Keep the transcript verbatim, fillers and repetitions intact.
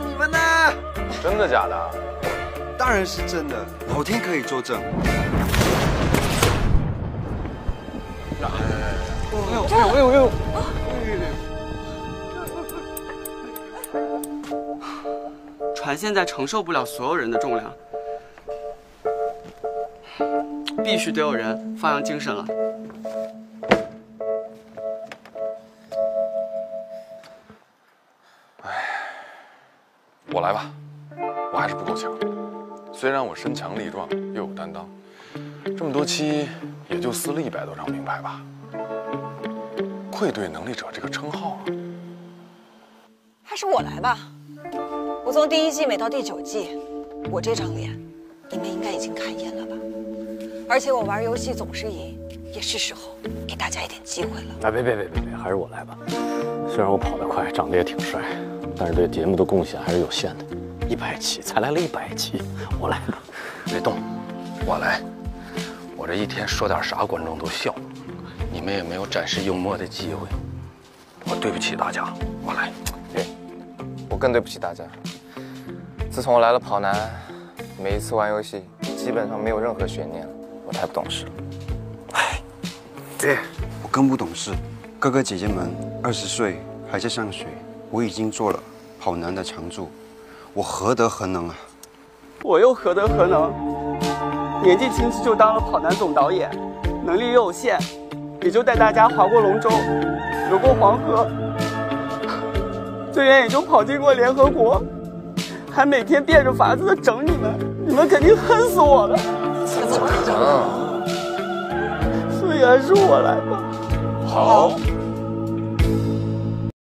你们呢？ 真的假的？ 当然是真的，老天可以作证。 哎呦哎呦哎呦哎呦！ 船现在承受不了所有人的重量，必须得有人放扬精神了。 哎，我来吧，我还是不够强。虽然我身强力壮，又有担当，这么多期也就撕了一百多张名牌吧。愧对能力者这个称号啊。 还是我来吧。我从第一季美到第九季，我这张脸，你们应该已经看厌了吧？而且我玩游戏总是赢，也是时候给大家一点机会了。 哎，别别别别别，还是我来吧。虽然我跑得快，长得也挺帅，但是对节目的贡献还是有限的。一百期才来了一百期，我来吧。 别动，我来。我这一天说点啥，观众都笑，你们也没有展示幽默的机会。我对不起大家，我来。 对，我更对不起大家。自从我来了跑男，每一次玩游戏基本上没有任何悬念了。我太不懂事了。 唉，对，我更不懂事。哥哥姐姐们二十岁还在上学，我已经做了跑男的常驻，我何德何能啊？ 我又何德何能？年纪轻轻就当了跑男总导演，能力又有限，也就带大家划过龙舟，游过黄河，最远也就跑进过联合国，还每天变着法子的整你们，你们肯定恨死我了。 怎么可能？ 所以还是我来吧。 好。